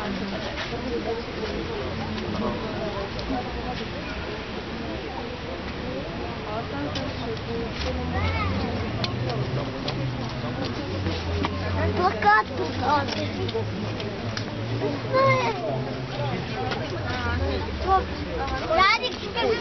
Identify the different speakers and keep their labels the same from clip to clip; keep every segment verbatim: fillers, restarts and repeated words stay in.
Speaker 1: Плакат писати. Радик, скажи.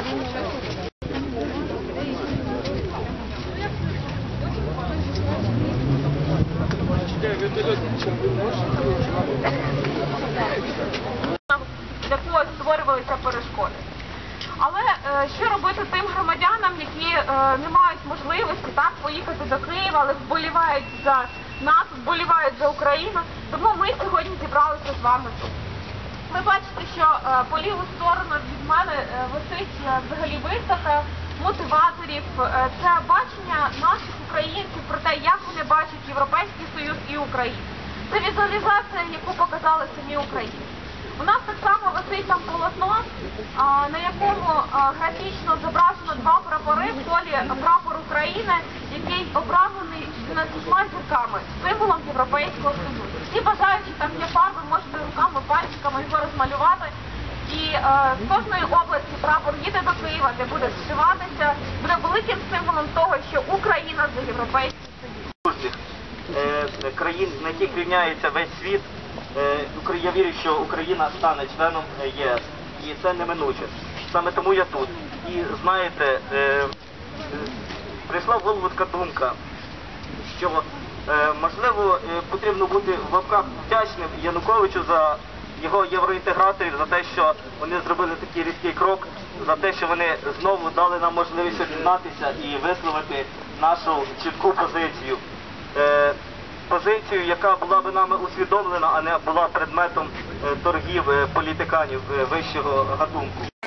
Speaker 2: Для когось створювалися перешкоди. Але е, що робити тим громадянам, які е, не мають можливості так поїхати до Києва, але вболівають за нас, вболівають за Україну. Тому ми сьогодні зібралися з вами тут. Ви бачите, що е, по ліву сторону від мене е, висить е, взагалі виставка мотиваторів. Е, це бачення наших українців про те, як вони бачать Європейський Союз і Україну. Це візуалізація, яку показали самі українці. У нас так само висить там полотно, на якому графічно зображено два прапори в колі прапор України, який обрамлений дванадцятьма зірками, символом Європейського Союзу. Всі бажаючі, там є фарби, можете руками, пальчиками його розмалювати. І е, з кожної області прапор їде до Києва, де буде зшиватися, буде великим символом того, що Україна за Європейський Союз.
Speaker 3: Е, країн, на яких рівняється весь світ, я вірю, що Україна стане членом ЄС, і це неминуче. Саме тому я тут. І знаєте, прийшла в голову така думка, що можливо потрібно бути в лапках вдячним Януковичу за його євроінтеграторів, за те, що вони зробили такий різкий крок, за те, що вони знову дали нам можливість об'єднатися і висловити нашу чітку позицію. Позицію, яка була би нами усвідомлена, а не була предметом торгів політиканів вищого гатунку.